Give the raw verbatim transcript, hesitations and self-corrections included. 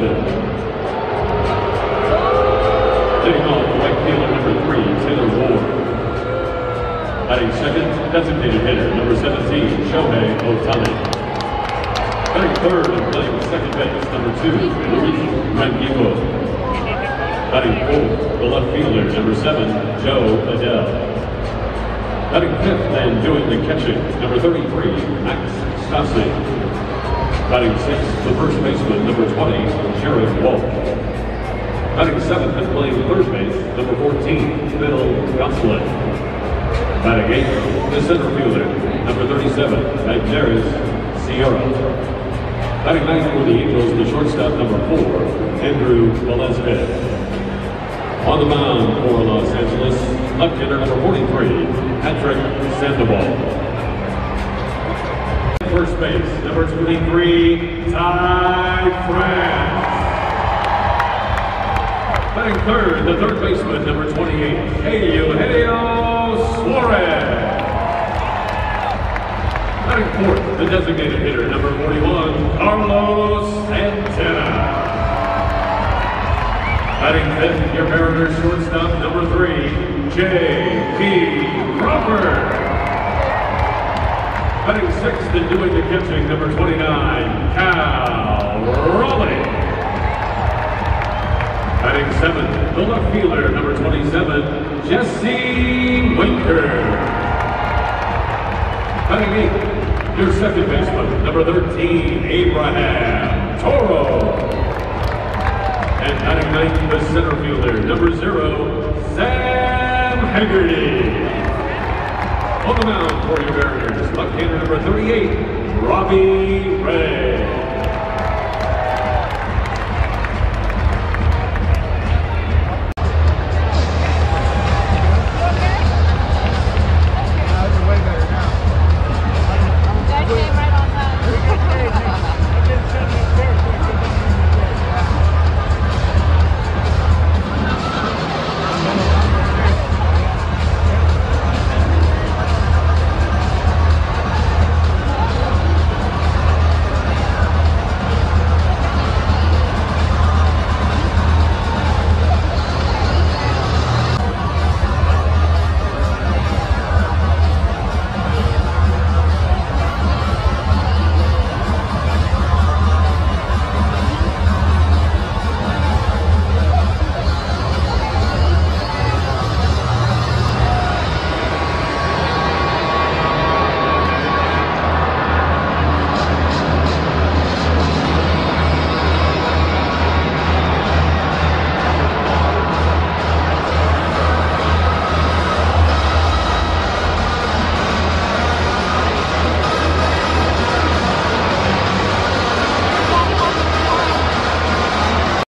Leading off, right fielder number three, Taylor Ward. Batting second, designated hitter number seventeen, Shohei Ohtani. Batting third and playing second base, number two, Luis Rengifo. Batting fourth, the left fielder, number seven, Joe Adele. Batting fifth and doing the catching, number thirty-three, Max Stassi. Batting sixth, the first baseman, number twenty, Jared Walsh. Batting seventh and playing third base, number fourteen, Bill Gosselin. Batting eighth, the center fielder, number thirty-seven, Magneuris Sierra. Batting ninth for the Angels, the shortstop, number four, Andrew Velazquez. On the mound for Los Angeles, left-hander number forty-three, Patrick Sandoval. First base, number twenty-three, Ty France. Batting third, the third baseman, number twenty-eight, Eugenio Suarez. Batting fourth, the designated hitter, number forty-one, Carlos Santana. Batting fifth, your Mariners shortstop, number three, J P Crawford. Batting sixth and doing the catching, number twenty-nine, Cal Raleigh. Batting seventh, the left fielder, number twenty-seven, Jesse Winker. Batting eighth, your second baseman, number thirteen, Abraham Toro. And batting ninth, the center fielder, number zero, Sam Haggerty. On the mound for your Mariners, left-hander number thirty-eight, Robbie Ray.